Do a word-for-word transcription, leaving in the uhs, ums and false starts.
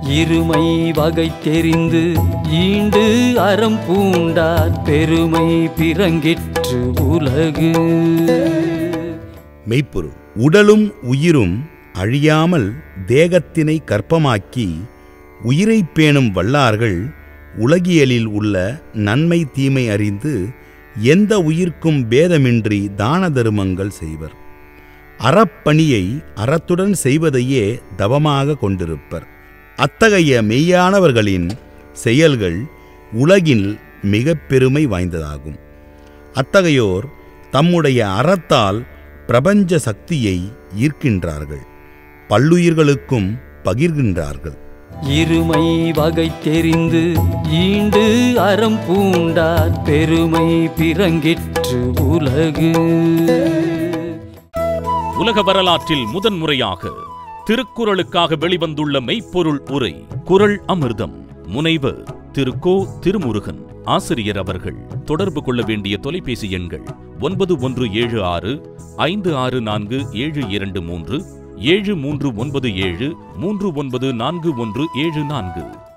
இருமை வகை தெரிந்து ஈண்டு அறம் பூண்டார் பெருமை பிறங்கிற்று உலகு. மெய்ப்பொருள். உடலும் உயிரும் அழியாமல் தேகத்தினை கற்பமாக்கி உயிரை பேணும் வல்லார்கள் உலகியலில் உள்ள நன்மை தீமை அறிந்து எந்த உயிர்க்கும் பேதமின்றி தான தருமங்கள் செய்வர். அறப்பணியை அறத்துடன் செய்வதையே தவமாக கொண்டிருப்பர். அத்தகைய மெய்யானவர்களின் செயல்கள் உலகில் மிக பெருமை வாய்ந்ததாகும். அத்தகையோர் தம்முடைய அறத்தால் பிரபஞ்ச சக்தியை ஈர்க்கின்றார்கள், பல்லுயிர்களுக்கும் பகிர்கின்றார்கள். இருமை வகை தெரிந்து ஈண்டு அறம் பூண்டார் பெருமை பிறங்கிற்று உலகு. உலக வரலாற்றில் முதன்முறையாக திருக்குறளுக்காக வெளிவந்துள்ள மெய்ப்பொருள் உரை குறள் அமிர்தம். முனைவர் திரு கோ திருமுருகன் ஆசிரியர் அவர்கள். தொடர்பு கொள்ள வேண்டிய தொலைபேசி எண்கள் ஒன்பது ஒன்று ஏழு ஆறு ஐந்து ஆறு நான்கு ஏழு இரண்டு மூன்று, ஏழு மூன்று ஒன்பது ஏழு மூன்று ஒன்பது நான்கு ஒன்று ஏழு நான்கு.